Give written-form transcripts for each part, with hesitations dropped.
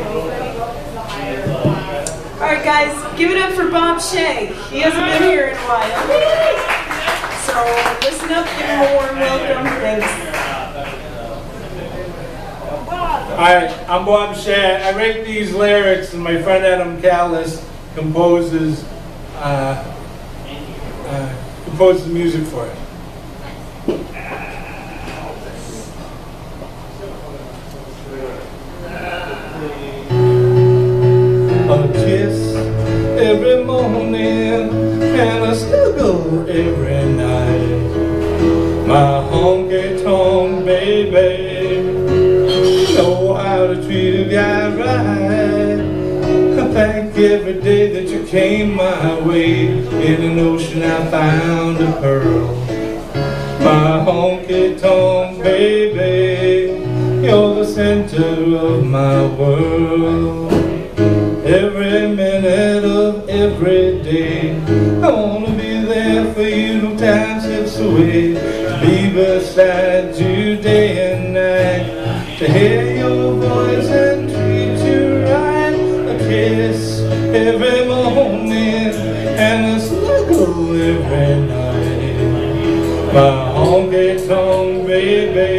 Alright guys, give it up for Bob Shea. He hasn't been here in a while. So listen up, give him a warm welcome. Thanks. Alright, I'm Bob Shea. I write these lyrics and my friend Adam Callis composes music for it. A kiss every morning and a snuggle every night. My honky-tonk baby, know how to treat a guy right. I thank every day that you came my way. In an ocean I found a pearl. My honky-tonk baby, you're the center of my world. Every minute of every day, I wanna be there for you. No time slips away. To be beside you day and night. To hear your voice and treat you right. A kiss every morning and a snuggle every night. My honky-tonk baby,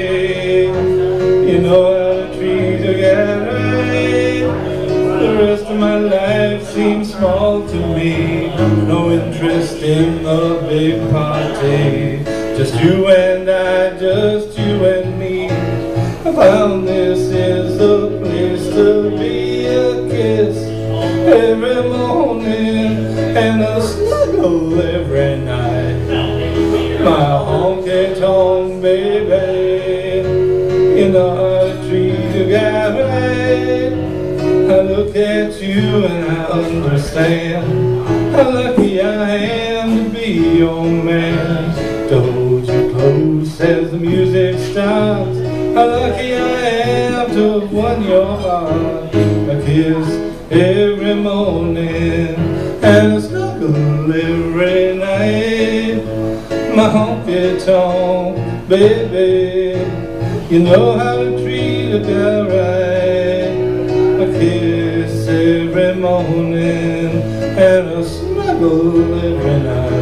you know how to treat a guy right. The rest of my life seems small to me. No interest in the big party. Just you and I, just you and me. I found this is the place to be. A kiss every morning and a snuggle every night. My honky-tonk baby, you know how to treat a guy right. I look at you and I understand how lucky I am to be your man. To hold you close as the music starts. How lucky I am to have won your heart. A kiss every morning and a snuggle every night. My honky-tonk baby, you know how to treat a guy right. A kiss every morning and a snuggle every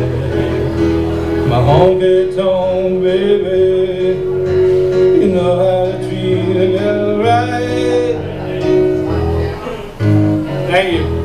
night. My honky-tonk baby, you know how to treat a girl right. Thank you.